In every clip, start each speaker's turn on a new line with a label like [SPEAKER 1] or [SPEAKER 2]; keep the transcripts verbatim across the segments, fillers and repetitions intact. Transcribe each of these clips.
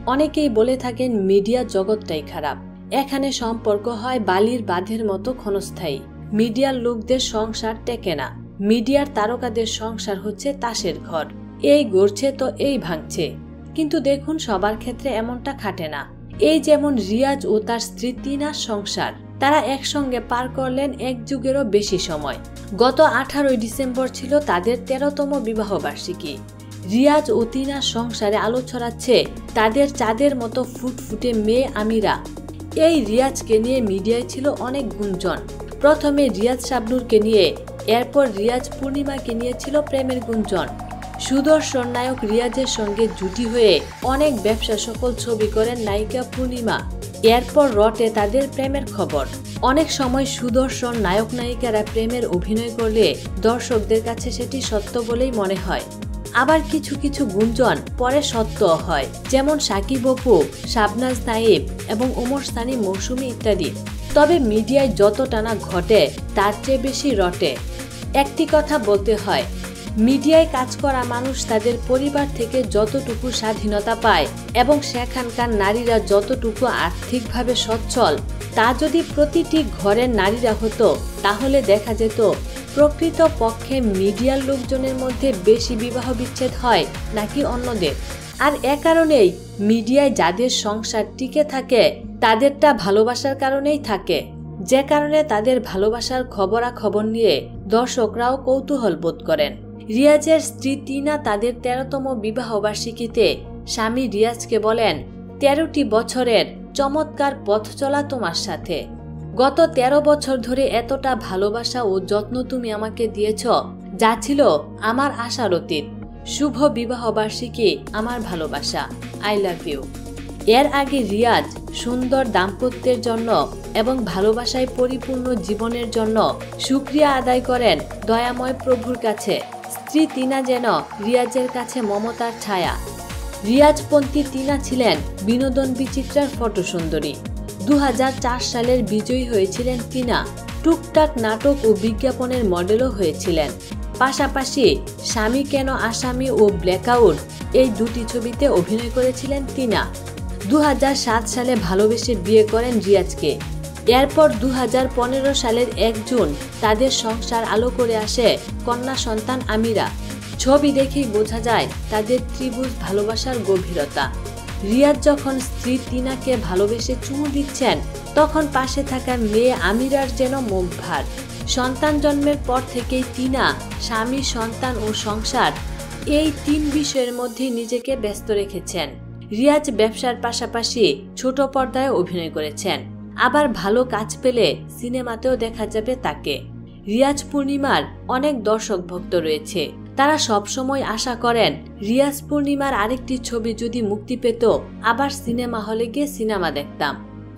[SPEAKER 1] অনেকেই বলে থাকেন মিডিয়া জগৎটাই খারাপ, এখানে সম্পর্ক হয় বালির বাঁধের মতো ক্ষণস্থায়ী। মিডিয়ার লোকদের সংসার টেকে না, মিডিয়ার তারকাদের সংসার হচ্ছে তাসের ঘর, এই গড়ছে তো এই ভাঙছে। কিন্তু দেখুন সবার ক্ষেত্রে এমনটা খাটে না। এই যেমন রিয়াজ ও তার স্ত্রী তিনার সংসার, তারা একসঙ্গে পার করলেন এক যুগেরও বেশি সময়। গত আঠারোই ডিসেম্বর ছিল তাদের তেরোতম বিবাহ বার্ষিকী। রিয়াজ ও তিনার সংসারে আলো ছড়াচ্ছে তাদের চাঁদের মতো ফুটফুটে মেয়ে আমিরা। এই রিয়াজকে নিয়ে মিডিয়ায় ছিল অনেক গুঞ্জন। প্রথমে রিয়াজ শাবনূরকে নিয়ে, এরপর রিয়াজ পূর্ণিমাকে নিয়ে ছিল প্রেমের গুঞ্জন। সুদর্শন নায়ক রিয়াজের সঙ্গে জুটি হয়ে অনেক ব্যবসা সফল ছবি করেন নায়িকা পূর্ণিমা। এরপর রটে তাদের প্রেমের খবর। অনেক সময় সুদর্শন নায়ক নায়িকারা প্রেমের অভিনয় করলে দর্শকদের কাছে সেটি সত্য বলেই মনে হয়। আবার কিছু কিছু গুঞ্জন পরে সত্য হয়, যেমন সাকিব অপু, শাবনাজ নাইব এবং ওমর সানি মৌসুমী ইত্যাদি। তবে মিডিয়ায় যত টানা ঘটে তার চেয়ে বেশি রটে। একটি কথা বলতে হয়, মিডিয়ায় কাজ করা মানুষ তাদের পরিবার থেকে যতটুকু স্বাধীনতা পায় এবং সেখানকার নারীরা যতটুকু আর্থিকভাবে সচ্ছল, তা যদি প্রতিটি ঘরের নারীরা হতো তাহলে দেখা যেত প্রকৃত পক্ষে মিডিয়ার লোকজনের মধ্যে বেশি বিবাহ বিচ্ছেদ হয় নাকি অন্যদের। আর এ কারণেই মিডিয়ায় যাদের সংসার টিকে থাকে তাদেরটা ভালোবাসার কারণেই থাকে, যে কারণে তাদের ভালোবাসার খবরাখবর নিয়ে দর্শকরাও কৌতূহল বোধ করেন। রিয়াজের স্ত্রী তিনা তাদের তেরোতম বিবাহ বার্ষিকীতে স্বামী রিয়াজকে বলেন, তেরোটি বছরের চমৎকার পথ চলা তোমার সাথে। গত তেরো বছর ধরে এতটা ভালোবাসা ও যত্ন তুমি আমাকে দিয়েছ, যা ছিল আমার আশার অতীত। শুভ বিবাহ বার্ষিকী আমার ভালোবাসা, আই লাভ ইউ। এর আগে রিয়াজ সুন্দর দাম্পত্যের জন্য এবং ভালোবাসায় পরিপূর্ণ জীবনের জন্য শুকরিয়া আদায় করেন দয়াময় প্রভুর কাছে। স্ত্রী তিনা যেন রিয়াজের কাছে মমতার ছায়া। রিয়াজপন্থী তিনা ছিলেন বিনোদন বিচিত্রার ফটোসুন্দরী। দু হাজার চার সালের বিজয়ী হয়েছিলেন তিনা। টুকটাক নাটক ও বিজ্ঞাপনের মডেলও হয়েছিলেন। পাশাপাশি স্বামী কেন আসামি ও ব্ল্যাকআউট এই দুটি ছবিতে অভিনয় করেছিলেন তিনা। দু হাজার সাত সালে ভালোবেসে বিয়ে করেন রিয়াজকে। এরপর দু হাজার পনেরো সালের এক জুন তাদের সংসার আলো করে আসে কন্যা সন্তান আমিরা। ছবি দেখেই বোঝা যায় তাদের ত্রিভুজ ভালোবাসার গভীরতা। রিয়াজ যখন স্ত্রী তিনাকে ভালোবেসে চুমু দিচ্ছেন, তখন পাশে থাকা মেয়ে আমিরার যেন মুখ ভার। সন্তান জন্মের পর থেকেই তিনা স্বামী, সন্তান ও সংসার এই তিন বিষয়ের মধ্যে নিজেকে ব্যস্ত রেখেছেন। রিয়াজ ব্যবসার পাশাপাশি ছোট পর্দায় অভিনয় করেছেন, আবার ভালো কাজ পেলে সিনেমাতেও দেখা যাবে তাকে। রিয়াজ পূর্ণিমার অনেক দর্শক ভক্ত রয়েছে, তারা সবসময় আশা করেন রিয়াজ পূর্ণিমার আরেকটি ছবি যদি মুক্তি পেত আবার সিনেমা হলে গিয়ে সিনেমা দেখতাম।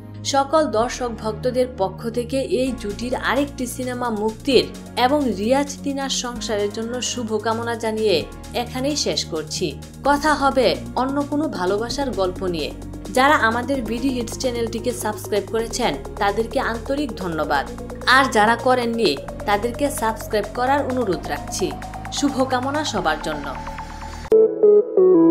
[SPEAKER 1] সকল দর্শক ভক্তদের পক্ষ থেকে এই জুটির আরেকটি সিনেমা মুক্তির এবং রিয়াজ তিনার সংসারের জন্য শুভকামনা জানিয়ে এখানেই শেষ করছি। কথা হবে অন্য কোনো ভালোবাসার গল্প নিয়ে। যারা আমাদের বিডি হিটস চ্যানেলটিকে সাবস্ক্রাইব করেছেন তাদেরকে আন্তরিক ধন্যবাদ, আর যারা করেননি তাদেরকে সাবস্ক্রাইব করার অনুরোধ রাখছি। শুভকামনা সবার জন্য।